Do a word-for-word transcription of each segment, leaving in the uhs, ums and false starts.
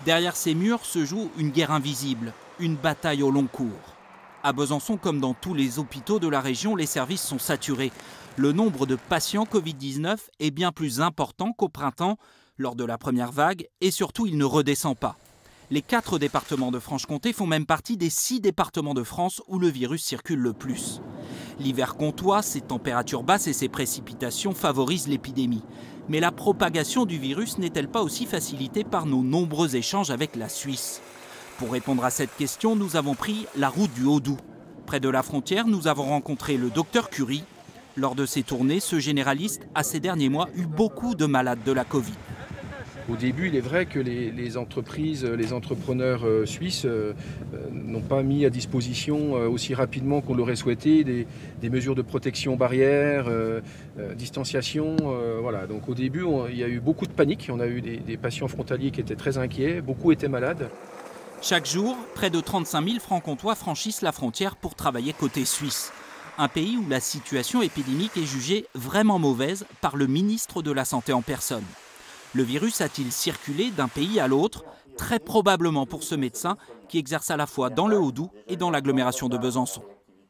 Derrière ces murs se joue une guerre invisible, une bataille au long cours. À Besançon, comme dans tous les hôpitaux de la région, les services sont saturés. Le nombre de patients Covid dix-neuf est bien plus important qu'au printemps, lors de la première vague, et surtout, il ne redescend pas. Les quatre départements de Franche-Comté font même partie des six départements de France où le virus circule le plus. L'hiver comtois, ses températures basses et ses précipitations favorisent l'épidémie. Mais la propagation du virus n'est-elle pas aussi facilitée par nos nombreux échanges avec la Suisse? Pour répondre à cette question, nous avons pris la route du Haut-Doubs. Près de la frontière, nous avons rencontré le docteur Curie. Lors de ses tournées, ce généraliste a ces derniers mois eu beaucoup de malades de la Covid. Au début, il est vrai que les, les entreprises, les entrepreneurs euh, suisses euh, euh, n'ont pas mis à disposition euh, aussi rapidement qu'on l'aurait souhaité des, des mesures de protection barrière, euh, euh, distanciation. Euh, voilà. Donc au début, on, il y a eu beaucoup de panique. On a eu des, des patients frontaliers qui étaient très inquiets. Beaucoup étaient malades. Chaque jour, près de trente-cinq mille francs-comtois franchissent la frontière pour travailler côté suisse. Un pays où la situation épidémique est jugée vraiment mauvaise par le ministre de la Santé en personne. Le virus a-t-il circulé d'un pays à l'autre? Très probablement pour ce médecin qui exerce à la fois dans le Haut-Doubs et dans l'agglomération de Besançon.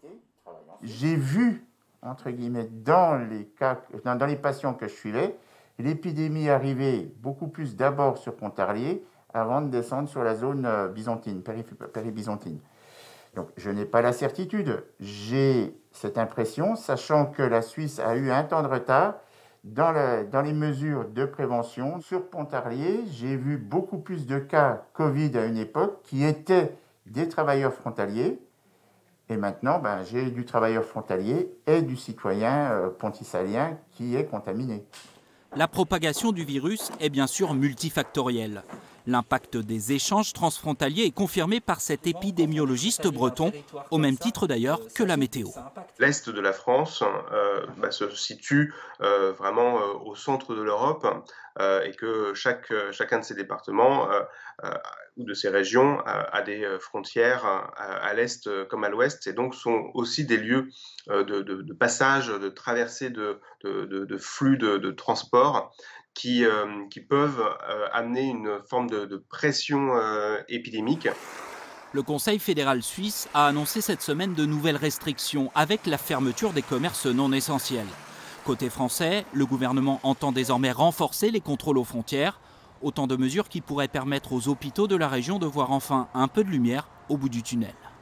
J'ai vu, entre guillemets, dans les, cas, dans, dans les patients que je suivais, l'épidémie arriver beaucoup plus d'abord sur Pontarlier avant de descendre sur la zone byzantine, péri-byzantine. Donc je n'ai pas la certitude. J'ai cette impression, sachant que la Suisse a eu un temps de retard, Dans, la, dans les mesures de prévention. Sur Pontarlier, j'ai vu beaucoup plus de cas Covid à une époque qui étaient des travailleurs frontaliers. Et maintenant, ben, j'ai du travailleur frontalier et du citoyen euh, pontisalien qui est contaminé. La propagation du virus est bien sûr multifactorielle. L'impact des échanges transfrontaliers est confirmé par cet épidémiologiste breton, au même titre d'ailleurs que la météo. L'Est de la France euh, bah, se situe euh, vraiment euh, au centre de l'Europe euh, et que chaque, chacun de ces départements euh, euh, ou de ces régions euh, a des frontières euh, à l'Est comme à l'Ouest et donc sont aussi des lieux euh, de, de, de passage, de traversée de, de, de, de flux de, de transport qui, euh, qui peuvent euh, amener une forme de, de pression euh, épidémique. Le Conseil fédéral suisse a annoncé cette semaine de nouvelles restrictions avec la fermeture des commerces non essentiels. Côté français, le gouvernement entend désormais renforcer les contrôles aux frontières, autant de mesures qui pourraient permettre aux hôpitaux de la région de voir enfin un peu de lumière au bout du tunnel.